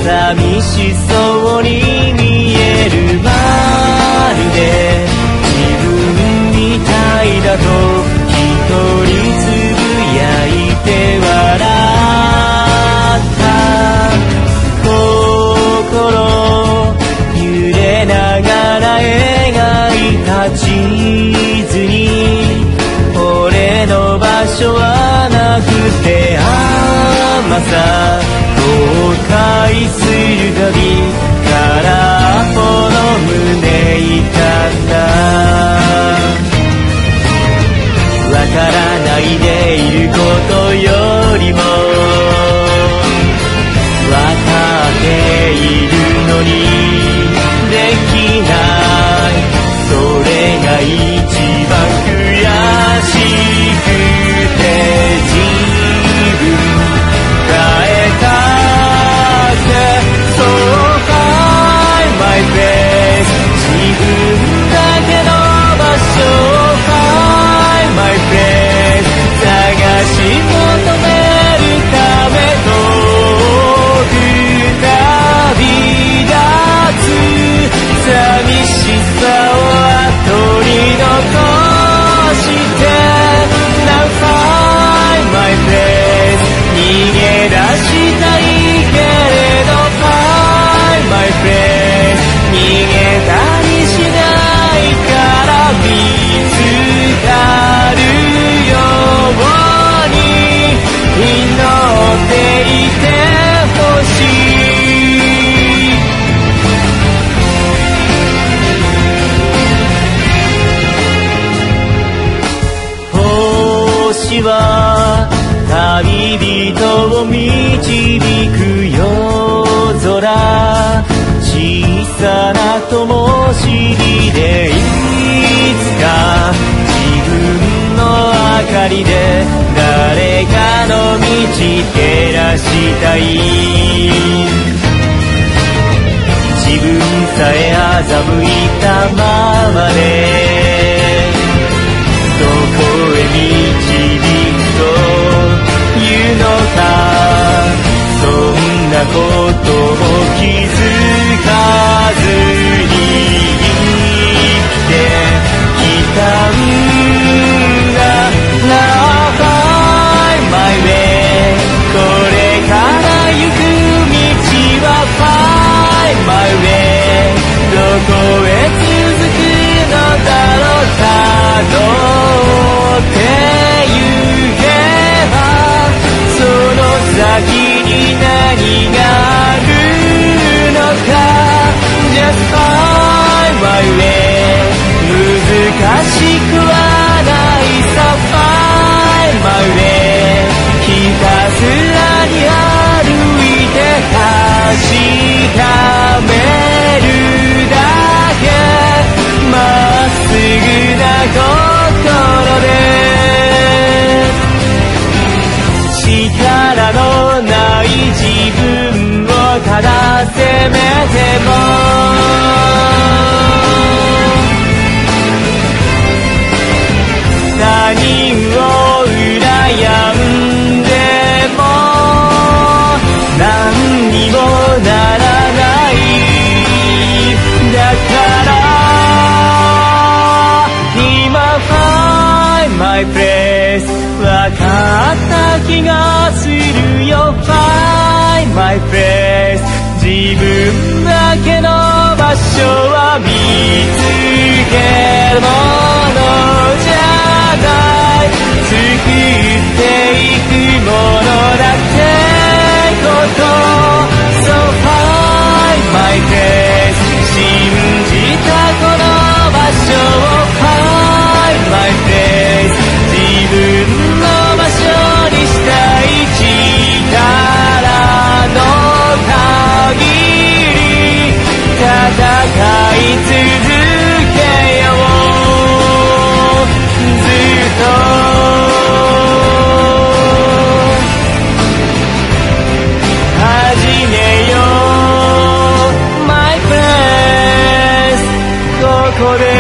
寂しそうに見える。まるで自分みたいだと一人つぶやいて笑った心揺れながら描いた地図に俺の場所はなくて甘さ後悔するたび空っぽの胸痛んだ。わからないでいることよりもわかっているのにできない、それが一番悔しくて自分変えたくて So find my place 自分だけの場所 Find my place 探し求めるため遠く旅立つ寂しさを取り残して Now find my place 逃げ出したいけれど Find my place 逃げたりしないから見つかるように祈っていてほしい。星は旅人を導く夜空、小さな灯火でいつか自分の明かりで誰かの道照らしたい。自分さえ欺いたままでどこへ導くというのか、そんなことも気づかずに生きてきたんだ。Now find my way これから行く道は Find my way どこへ続くのだろう、たどってゆけばその先に何があるのか。 Just find my way 難しくはないさ Find my way ひたすらに歩いて確かめるだけ、まっすぐな心で力のない自分をただ責めても他人を羨んでも何にもならない。だから今 Find my place わかった気がするよ Find my place 自分だけの場所は見つけるものじゃない、作っていくものだってこと So find my place 信じたこの場所を Find my place 自分の場所にしたい力の限り戦い続けようずっと始めよう My place ここで